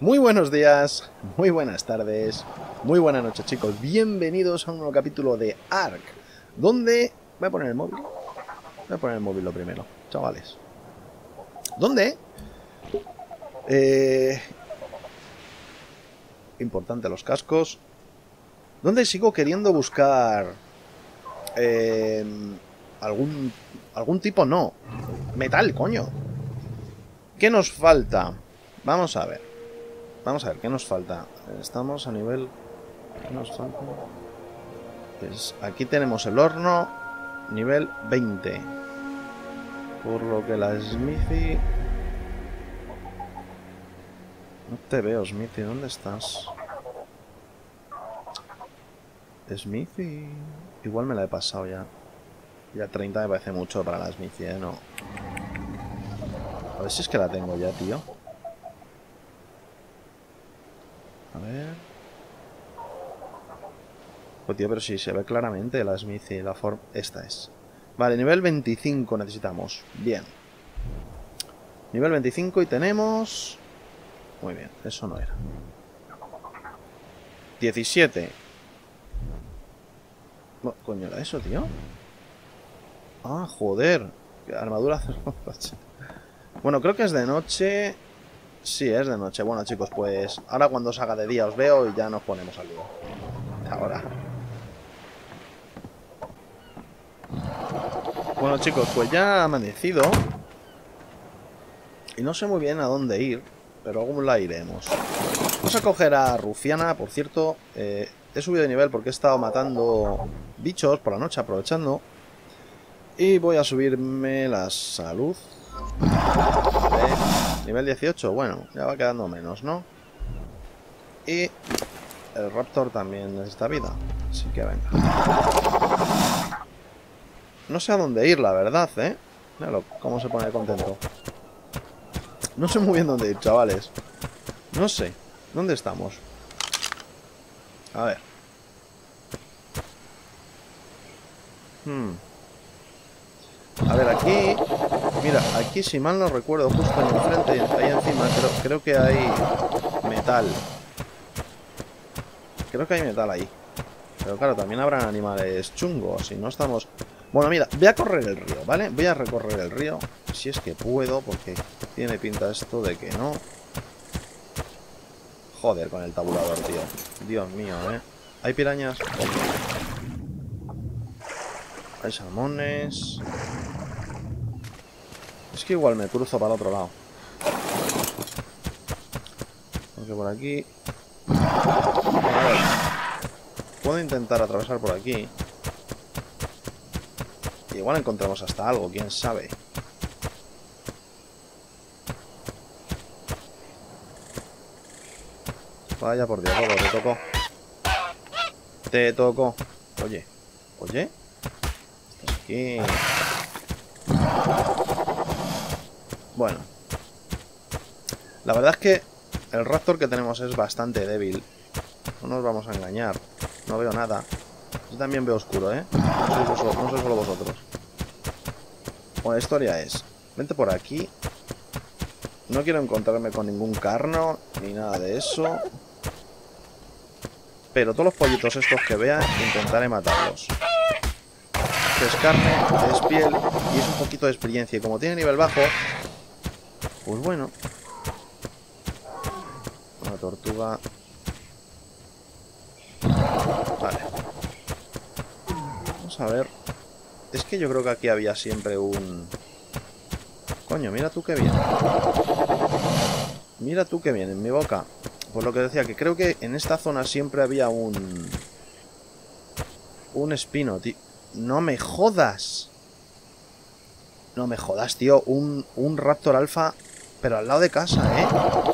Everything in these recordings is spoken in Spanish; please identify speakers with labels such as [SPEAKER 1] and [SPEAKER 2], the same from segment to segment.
[SPEAKER 1] Muy buenos días, muy buenas tardes, muy buenas noches, chicos. Bienvenidos a un nuevo capítulo de Ark, donde... Voy a poner el móvil. Voy a poner el móvil lo primero, chavales. ¿Dónde? Importante los cascos. ¿Dónde sigo queriendo buscar... algún tipo? No. Metal, coño. ¿Qué nos falta? Vamos a ver. Vamos a ver, ¿qué nos falta? Estamos a nivel... ¿Qué nos falta? Pues aquí tenemos el horno, nivel 20. Por lo que la Smithy... No te veo, Smithy, ¿dónde estás? Smithy... Igual me la he pasado ya. Ya 30 me parece mucho para la Smithy, ¿eh? No. A ver si es que la tengo ya, tío. A ver... Pues tío, pero sí, se ve claramente la Smithy, la forma... Esta es. Vale, nivel 25 necesitamos. Bien. Nivel 25 y tenemos... Muy bien, eso no era. 17. ¿Qué coño era eso, tío? Ah, joder. Armadura... Bueno, creo que es de noche... Sí, es de noche. Bueno, chicos, pues... Ahora cuando salga de día os veo y ya nos ponemos al lío. Ahora. Bueno, chicos, pues ya ha amanecido. Y no sé muy bien a dónde ir, pero algún la iremos. Vamos a coger a Rufiana, por cierto. He subido de nivel porque he estado matando bichos por la noche, aprovechando. Y voy a subirme la salud. Nivel 18, bueno, ya va quedando menos, ¿no? Y el Raptor también necesita vida, así que venga. No sé a dónde ir, la verdad, ¿eh? Míralo, cómo se pone contento. No sé muy bien dónde ir, chavales. No sé. ¿Dónde estamos? A ver. A ver, aquí... Mira, aquí si mal no recuerdo, justo en enfrente, ahí encima, creo que hay metal. Creo que hay metal ahí. Pero claro, también habrán animales chungos y no estamos... Bueno, mira, voy a correr el río, ¿vale? Voy a recorrer el río, si es que puedo, porque tiene pinta esto de que no. Joder con el tabulador, tío. Dios mío, ¿eh? ¿Hay pirañas? Hay salmones. Es que igual me cruzo para el otro lado. Porque por aquí... A ver. Puedo intentar atravesar por aquí. Igual encontramos hasta algo, quién sabe. Vaya por Dios, Lobo, te tocó. Te tocó. Oye. Oye. Estás aquí. Bueno. La verdad es que el Raptor que tenemos es bastante débil. No nos vamos a engañar. No veo nada. Yo también veo oscuro, ¿eh? No sois solo vosotros. Bueno, la historia es... Vente por aquí. No quiero encontrarme con ningún carno, ni nada de eso. Pero todos los pollitos estos que vea, intentaré matarlos. Es carne, es piel y es un poquito de experiencia. Y como tiene nivel bajo, pues bueno. Una tortuga. Vale. Vamos a ver. Es que yo creo que aquí había siempre un... Coño, mira tú qué bien. Mira tú qué bien, en mi boca. Por lo que decía, que creo que en esta zona siempre había un espino, tío. No me jodas. No me jodas, tío. Un Raptor Alpha, pero al lado de casa, ¿eh?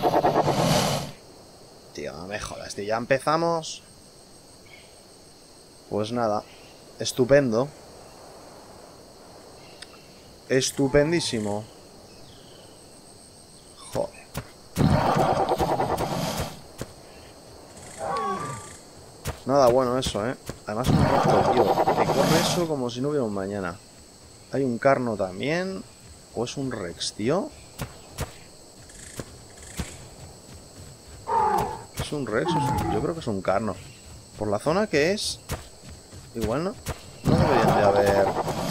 [SPEAKER 1] Tío, no me jodas, tío. Ya empezamos. Pues nada. Estupendo. Estupendísimo. Joder. Nada bueno eso, ¿eh? Además un Raptor, tío, que corre eso como si no hubiera un mañana. Hay un Carno también. ¿O es un Rex, tío? ¿Es un Rex? Yo creo que es un Carno. Por la zona que es... Igual no deberían de haber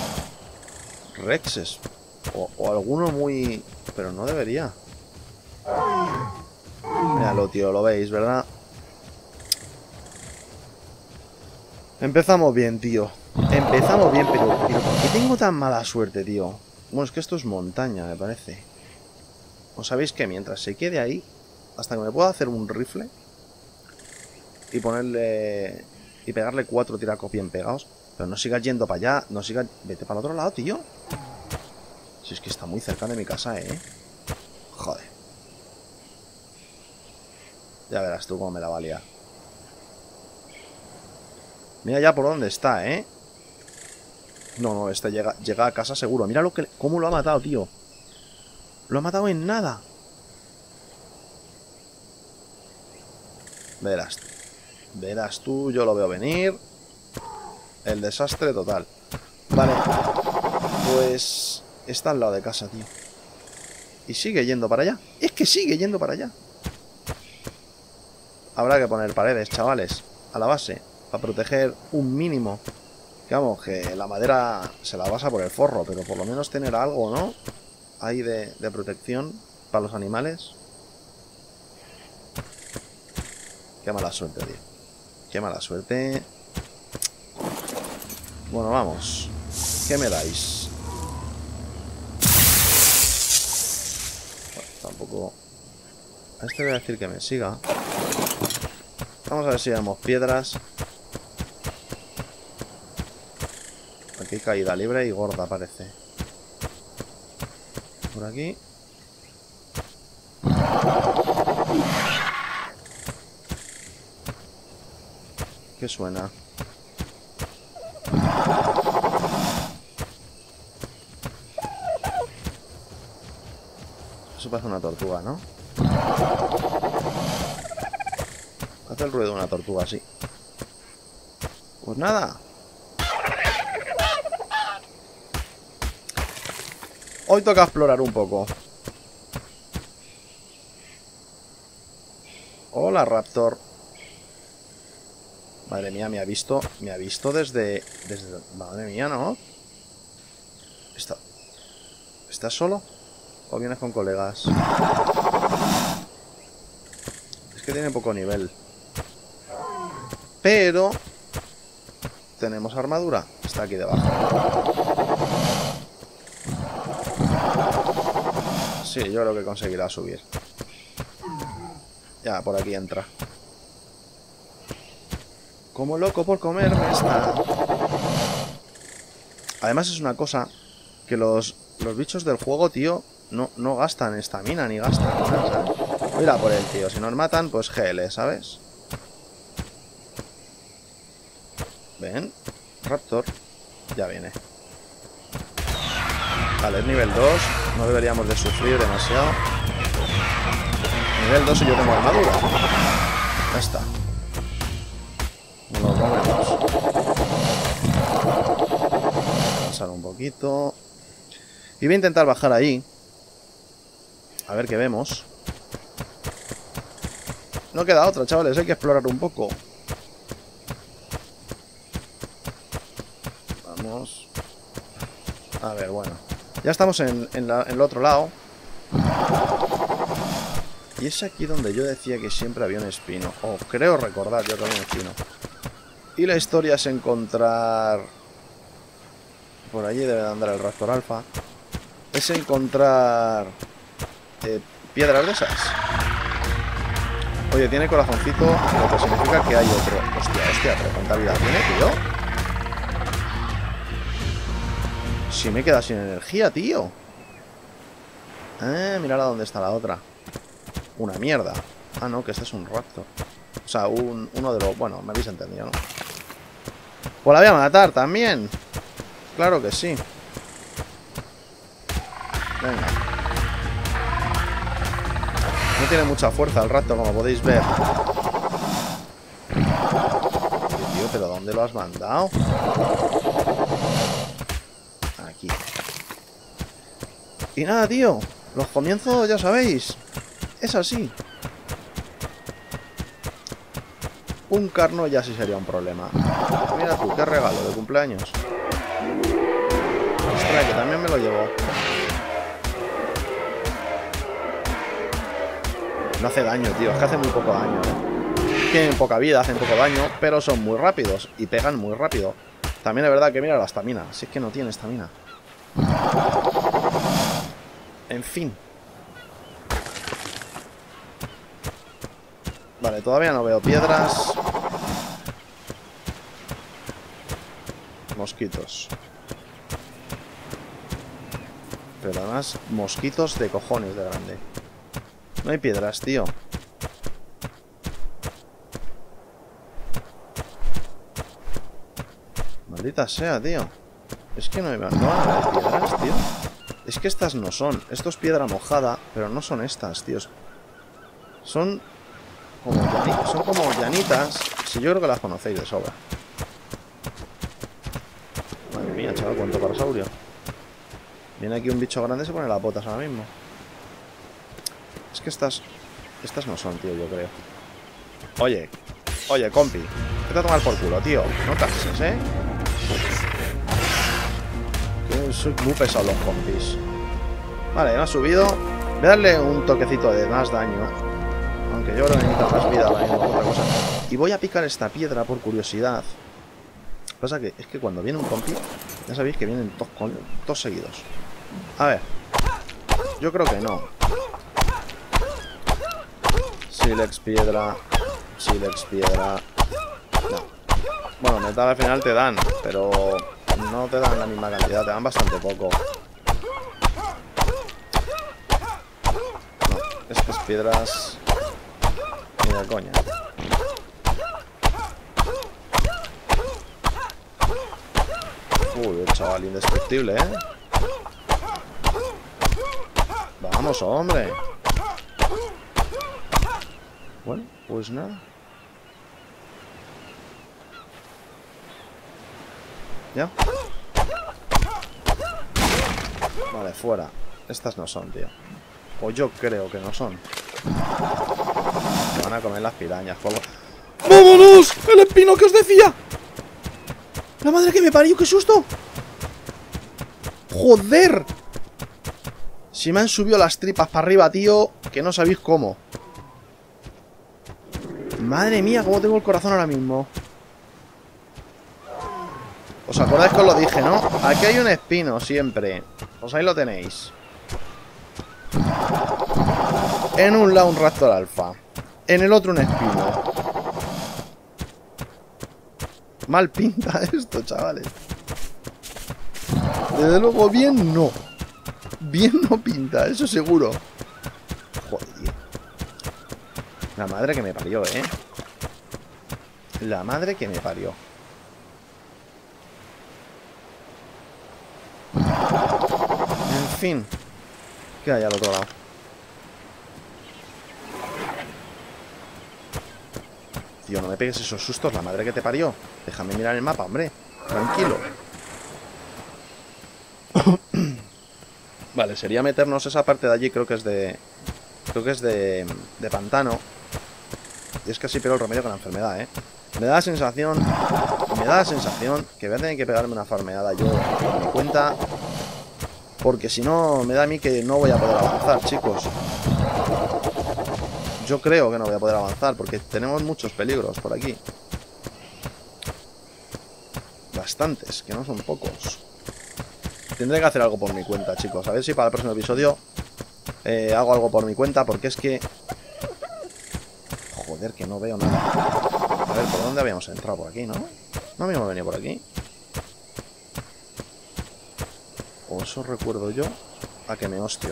[SPEAKER 1] Rexes. O alguno muy... Pero no debería. Míralo, tío, lo veis, ¿verdad? Empezamos bien, tío. Empezamos bien, pero ¿por qué tengo tan mala suerte, tío? Bueno, es que esto es montaña, me parece. ¿O sabéis que mientras se quede ahí, hasta que me pueda hacer un rifle y ponerle... y pegarle 4 tiracos bien pegados? Pero no sigas yendo para allá, no sigas... Vete para el otro lado, tío. Si es que está muy cerca de mi casa, ¿eh? Joder. Ya verás tú cómo me la va a liar. Mira ya por dónde está, ¿eh? No, este llega a casa seguro. Mira cómo lo ha matado, tío. Lo ha matado en nada. Verás. Verás tú, yo lo veo venir. El desastre total. Vale. Pues... está al lado de casa, tío. Y sigue yendo para allá. Es que sigue yendo para allá. Habrá que poner paredes, chavales, a la base, para proteger un mínimo. Que vamos, que la madera se la pasa por el forro, pero por lo menos tener algo, ¿no? Ahí de protección para los animales. Qué mala suerte, tío. Qué mala suerte. Bueno, vamos. ¿Qué me dais? Bueno, tampoco... A este voy a decir que me siga. Vamos a ver si vemos piedras. Aquí hay caída libre y gorda, parece. Por aquí. ¿Qué suena? Eso parece una tortuga, ¿no? Hace el ruido de una tortuga, sí. Pues nada. Hoy toca explorar un poco. Hola, Raptor. Madre mía, me ha visto desde... Madre mía, ¿no? ¿Estás solo? ¿O vienes con colegas? Es que tiene poco nivel. Pero... tenemos armadura. Está aquí debajo. Sí, yo creo que conseguirá subir. Ya, por aquí entra. Como loco por comerme está. Además es una cosa que los bichos del juego, tío, no gastan estamina ni gastan nada, ¿sabes? Voy a ir a por él, tío. Si nos matan, pues GL, ¿sabes? Ven. Raptor. Ya viene. Vale, es nivel 2. No deberíamos de sufrir demasiado. Nivel 2 y yo tengo armadura. Ya está. Nos movemos. Pasar un poquito. Y voy a intentar bajar ahí. A ver qué vemos. No queda otra, chavales. Hay que explorar un poco. Vamos. A ver, bueno. Ya estamos en el otro lado. Y es aquí donde yo decía que siempre había un espino. O creo recordar yo que había un espino. Y la historia es encontrar... Por allí debe de andar el Raptor Alpha. Es encontrar... piedras de esas. Oye, tiene corazoncito, lo que significa que hay otro. Hostia, pero ¿cuánta vida tiene, tío? Si me queda sin energía, tío. Mirad a dónde está la otra. Una mierda. Ah, no, que este es un Raptor. O sea, uno de los... Bueno, me habéis entendido, ¿no? Pues la voy a matar también. Claro que sí. Venga. No tiene mucha fuerza el Raptor, como podéis ver. Tío, ¿pero dónde lo has mandado? Aquí. Y nada, tío. Los comienzos, ya sabéis. Es así. Un carno ya sí sería un problema. Mira tú, qué regalo de cumpleaños. Ostras, que también me lo llevo. No hace daño, tío. Es que hace muy poco daño, Tienen poca vida, hacen poco daño, pero son muy rápidos y pegan muy rápido. También es verdad que mira la estamina. Si es que no tiene estamina. En fin. Vale, todavía no veo piedras. Mosquitos. Pero además, mosquitos de cojones de grande. No hay piedras, tío. Maldita sea, tío. Es que no hay piedras, tío. Es que estas no son. Esto es piedra mojada, pero no son estas, tío. Son como llanitas. Si yo creo que las conocéis de sobra. Madre mía, chaval, cuánto parasaurio. Viene aquí un bicho grande y se pone las botas ahora mismo. Es que estas no son, tío, yo creo. Oye, compi. Vete a tomar por culo, tío. No cases, Que soy muy pesado los compis. Vale, me ha subido. Voy a darle un toquecito de más daño. Aunque yo creo que necesita más vida ahora mismo, otra cosa. Y voy a picar esta piedra por curiosidad. Pasa que es que cuando viene un compi, ya sabéis que vienen todos seguidos. A ver. Yo creo que no. Silex piedra. Silex piedra. No. Bueno, metal al final te dan, pero no te dan la misma cantidad, te dan bastante poco. No, estas piedras... Ni de coña. Uy, el chaval indestructible, Vamos, hombre. Bueno, pues nada. ¿Ya? Vale, fuera. Estas no son, tío. O yo creo que no son. Se van a comer las pirañas, por... ¡Vámonos! ¡El espino que os decía! ¡La madre que me parió! ¡Qué susto! ¡Joder! Si me han subido las tripas para arriba, tío, que no sabéis cómo. Madre mía, cómo tengo el corazón ahora mismo. ¿Os acordáis que os lo dije, no? Aquí hay un espino siempre. Pues ahí lo tenéis. En un lado un Raptor Alpha. En el otro un espino. Mal pinta esto, chavales. Desde luego bien no. Bien no pinta, eso seguro. Joder, tío. La madre que me parió, La madre que me parió. En fin. ¿Qué hay al otro lado? Tío, no me pegues esos sustos, la madre que te parió. Déjame mirar el mapa, hombre. Tranquilo. Vale, sería meternos esa parte de allí, creo que es de... Creo que es de pantano. Y es casi peor el remedio que la enfermedad, Me da la sensación que voy a tener que pegarme una farmeada yo por mi cuenta. Porque si no, me da a mí que no voy a poder avanzar, chicos. Yo creo que no voy a poder avanzar porque tenemos muchos peligros por aquí. Bastantes, que no son pocos. Tendré que hacer algo por mi cuenta, chicos. A ver si para el próximo episodio hago algo por mi cuenta, porque es que... Joder, que no veo nada. A ver, ¿por dónde habíamos entrado? Por aquí, ¿no? No habíamos venido por aquí. O eso recuerdo yo a que me hostio.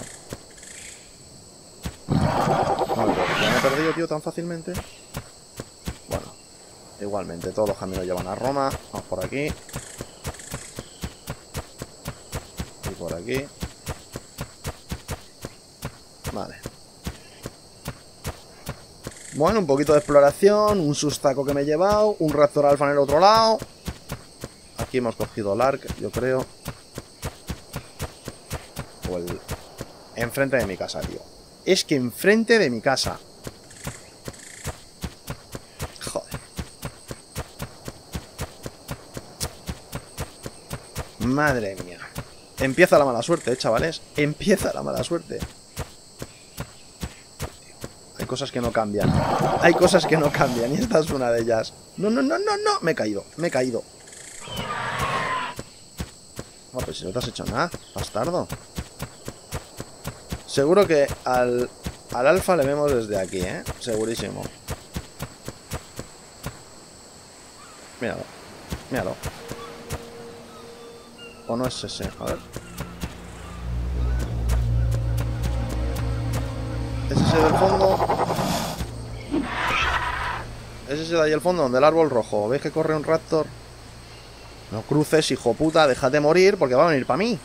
[SPEAKER 1] Vale, ya me he perdido, tío, tan fácilmente. Bueno, igualmente, todos los caminos llevan a Roma. Vamos por aquí. Y por aquí. Vale. Bueno, un poquito de exploración. Un sustaco que me he llevado. Un Raptor Alpha en el otro lado. Aquí hemos cogido el Ark, yo creo. O el... Enfrente de mi casa, tío. Es que enfrente de mi casa. Joder. Madre mía. Empieza la mala suerte, chavales. Empieza la mala suerte. Hay cosas que no cambian. Hay cosas que no cambian y esta es una de ellas. No, no, no, no, no. Me he caído, me he caído. Oh, pues si no te has hecho nada, bastardo. Seguro que al alfa le vemos desde aquí, ¿eh? Segurísimo. Míralo, míralo. ¿O no es ese? A ver. ¿Es ese del fondo? ¿Es ese de ahí el fondo? Donde el árbol rojo. ¿Veis que corre un raptor? No cruces, hijo puta. Déjate morir porque va a venir para mí.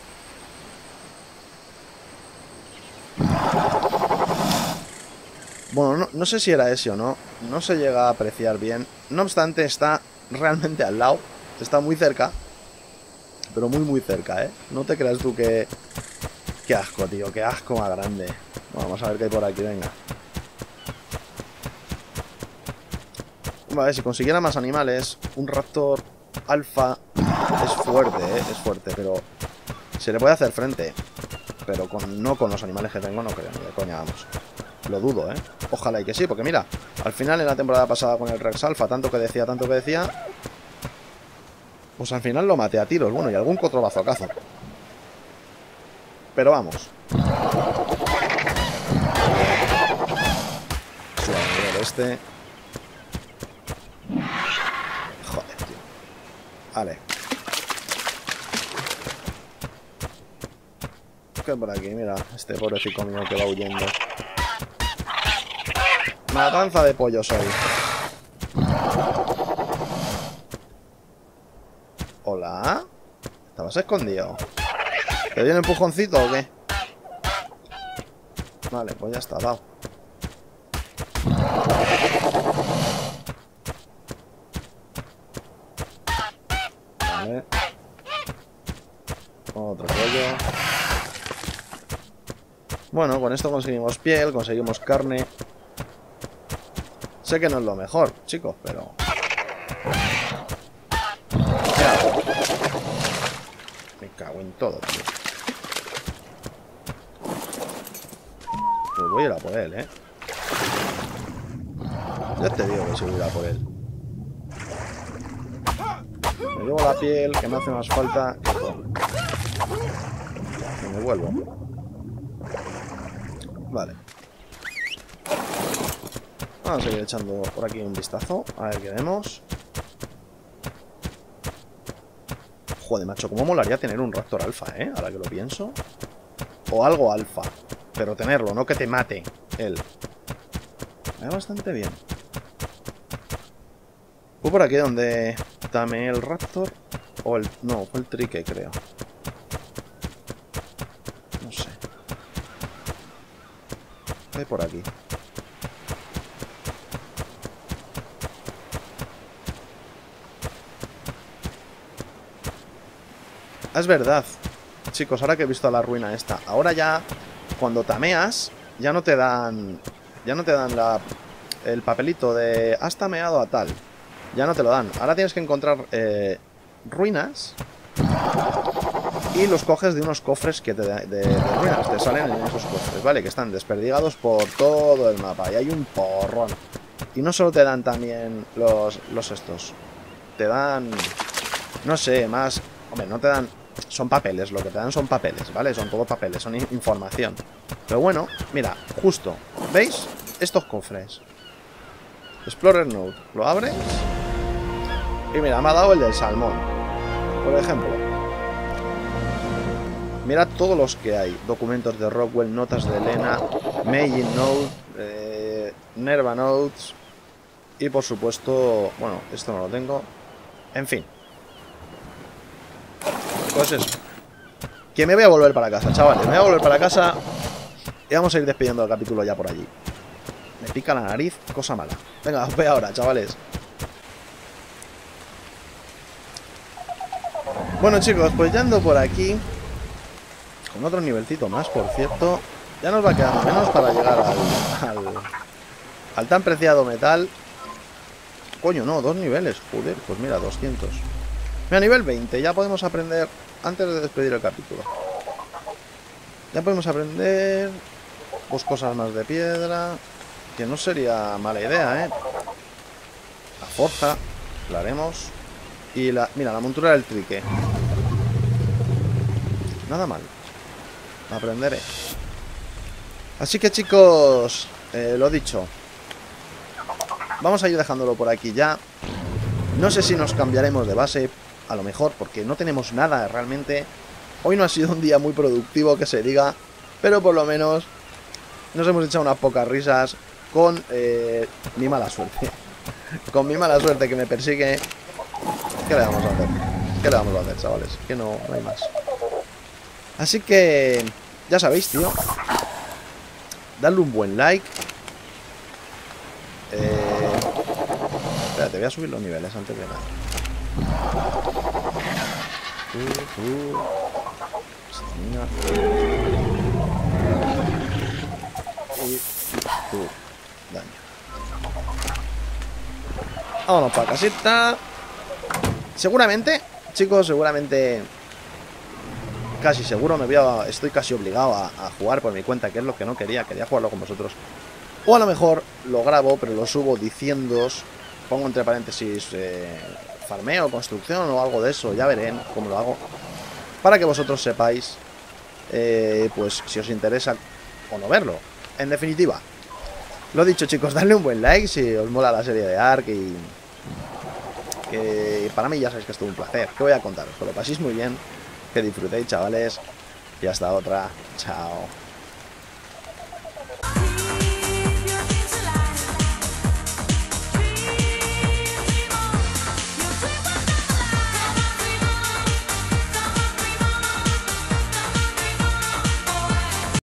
[SPEAKER 1] Bueno, no sé si era ese o no. No se llega a apreciar bien. No obstante, está realmente al lado. Está muy cerca. Pero muy, muy cerca, ¿eh? No te creas tú que... Qué asco, tío. Qué asco más grande. Bueno, vamos a ver qué hay por aquí, venga. Vale, si consiguiera más animales, un raptor alfa es fuerte, ¿eh? Es fuerte, pero se le puede hacer frente. Pero no con los animales que tengo, no creo, ni de coña, vamos. Lo dudo, ¿eh? Ojalá y que sí, porque mira, al final en la temporada pasada con el Rex Alpha, tanto que decía, pues al final lo maté a tiros, bueno, y algún que otro bazocazo. Pero vamos. Suave, este. Joder, tío. Vale. ¿Qué hay por aquí? Mira, este pobrecito mío que va huyendo. Matanza de pollos hoy. Hola. ¿Estabas escondido? ¿Te dio un empujoncito o qué? Vale, pues ya está, dado. Vale. Otro pollo. Bueno, con esto conseguimos piel, conseguimos carne. Sé que no es lo mejor, chicos, pero... ¿Qué hago? Me cago en todo, tío. Pues voy a ir a por él, ¿eh? Ya te digo que sí voy a ir a por él. Me llevo la piel, que me hace más falta que todo. Y me vuelvo. Vale. Vamos a seguir echando por aquí un vistazo. A ver qué vemos. Joder, macho, cómo molaría tener un raptor alfa, ¿eh? Ahora que lo pienso. O algo alfa. Pero tenerlo, no que te mate él. Me va bastante bien. ¿Fue por aquí donde tamé el raptor? O el... No, fue el trique, creo. No sé. ¿Qué hay por aquí? Es verdad, chicos, ahora que he visto la ruina esta. Ahora ya, cuando tameas, ya no te dan el papelito de has tameado a tal. Ya no te lo dan. Ahora tienes que encontrar ruinas y los coges de unos cofres que de ruinas. Te salen en esos cofres, ¿vale? Que están desperdigados por todo el mapa. Y hay un porrón. Y no solo te dan también los estos. Te dan, no sé, más... Hombre, no te dan... Son papeles, lo que te dan son papeles, ¿vale? Son todo papeles, son información. Pero bueno, mira, justo, ¿veis? Estos cofres. Explorer Node, lo abres. Y mira, me ha dado el del salmón, por ejemplo. Mirad todos los que hay. Documentos de Rockwell, notas de Elena, Meijin Node, Nerva Notes. Y por supuesto, bueno, esto no lo tengo. En fin. Pues eso. Que me voy a volver para casa, chavales. Me voy a volver para casa. Y vamos a ir despidiendo el capítulo ya por allí. Me pica la nariz, cosa mala. Venga, os veo ahora, chavales. Bueno, chicos, pues ya ando por aquí. Con otro nivelcito más, por cierto. Ya nos va quedando menos para llegar al tan preciado metal. Coño, no, 2 niveles. Joder, pues mira, 200. Mira, nivel 20, ya podemos aprender, antes de despedir el capítulo. Ya podemos aprender 2 cosas más de piedra, que no sería mala idea, ¿eh? La forja, la haremos. Y la, mira, la montura del trique. Nada mal. La aprenderé. Así que chicos, lo dicho. Vamos a ir dejándolo por aquí ya. No sé si nos cambiaremos de base, a lo mejor, porque no tenemos nada realmente. Hoy no ha sido un día muy productivo, que se diga, pero por lo menos nos hemos echado unas pocas risas con mi mala suerte. Con mi mala suerte que me persigue. ¿Qué le vamos a hacer? ¿Qué le vamos a hacer, chavales? Que no hay más. Así que, ya sabéis, tío. Dadle un buen like. Espérate, voy a subir los niveles antes de nada. Y daño. Vámonos para casita. Seguramente, chicos, seguramente, casi seguro estoy casi obligado a jugar por mi cuenta, que es lo que no quería jugarlo con vosotros. O a lo mejor lo grabo, pero lo subo diciéndoos, pongo entre paréntesis farmeo, construcción o algo de eso, ya veré cómo lo hago, para que vosotros sepáis, pues si os interesa o no verlo. En definitiva, lo dicho, chicos, dadle un buen like si os mola la serie de Ark y que para mí ya sabéis que es todo un placer. ¿Qué voy a contaros? Que lo paséis muy bien, que disfrutéis, chavales, y hasta otra. Chao.